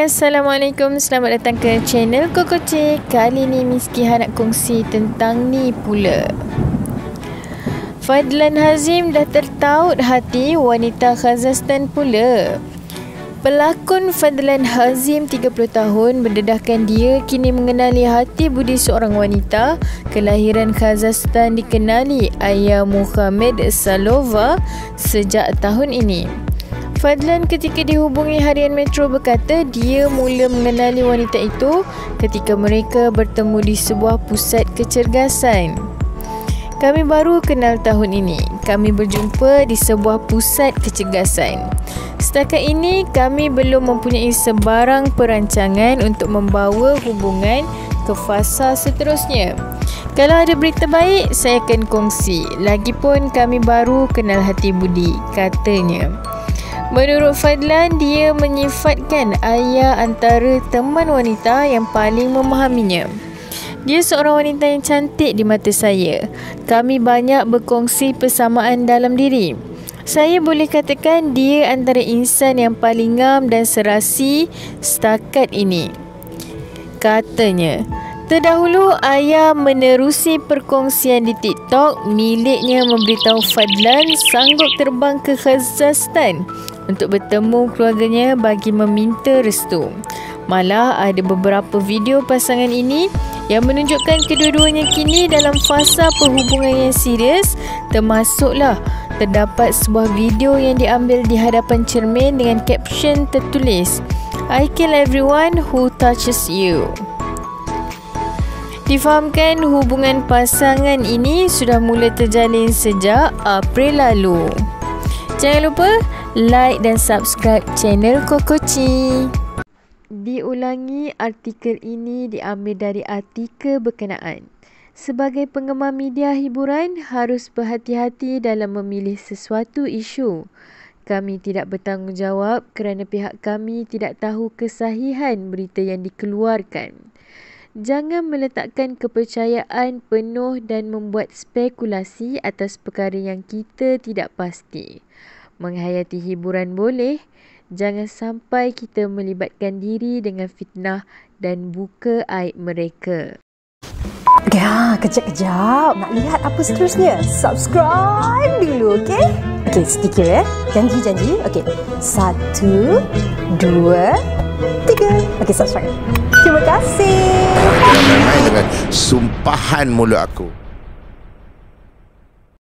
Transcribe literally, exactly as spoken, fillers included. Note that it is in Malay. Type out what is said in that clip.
Hai, Assalamualaikum. Selamat datang ke channel Kokoce. Kali ni Miskiha nak kongsi tentang ni pula. Fadlan Hazim dah tertaut hati wanita Kazakhstan pula. Pelakon Fadlan Hazim tiga puluh tahun berdedahkan dia kini mengenali hati budi seorang wanita kelahiran Kazakhstan dikenali Aya Muhammad Salova sejak tahun ini. Fadlan ketika dihubungi harian Metro berkata dia mula mengenali wanita itu ketika mereka bertemu di sebuah pusat kecergasan. Kami baru kenal tahun ini. Kami berjumpa di sebuah pusat kecergasan. Setakat ini kami belum mempunyai sebarang perancangan untuk membawa hubungan ke fasa seterusnya. Kalau ada berita baik, saya akan kongsi. Lagipun kami baru kenal hati budi, katanya. Menurut Fadlan, dia menyifatkan Aya antara teman wanita yang paling memahaminya. Dia seorang wanita yang cantik di mata saya. Kami banyak berkongsi persamaan dalam diri. Saya boleh katakan dia antara insan yang paling ngam dan serasi setakat ini, katanya. Terdahulu, Aya menerusi perkongsian di TikTok miliknya memberitahu Fadlan sanggup terbang ke Kazakhstan untuk bertemu keluarganya bagi meminta restu. Malah ada beberapa video pasangan ini yang menunjukkan kedua-duanya kini dalam fasa perhubungan yang serius, termasuklah terdapat sebuah video yang diambil di hadapan cermin dengan caption tertulis, "I kill everyone who touches you." Difahamkan hubungan pasangan ini sudah mula terjalin sejak April lalu. Jangan lupa like dan subscribe channel Kokoce. Diulangi, artikel ini diambil dari artikel berkenaan. Sebagai penggemar media hiburan, harus berhati-hati dalam memilih sesuatu isu. Kami tidak bertanggungjawab kerana pihak kami tidak tahu kesahihan berita yang dikeluarkan. Jangan meletakkan kepercayaan penuh dan membuat spekulasi atas perkara yang kita tidak pasti. Menghayati hiburan boleh, jangan sampai kita melibatkan diri dengan fitnah dan buka aib mereka. Ya, kejap-kejap. Nak lihat apa seterusnya? Subscribe dulu, okey? Okey, stiker ya. Janji-janji. Okey. Satu, dua, tiga. Okey, subscribe. Terima kasih. Jangan main-main dengan sumpahan mulut aku.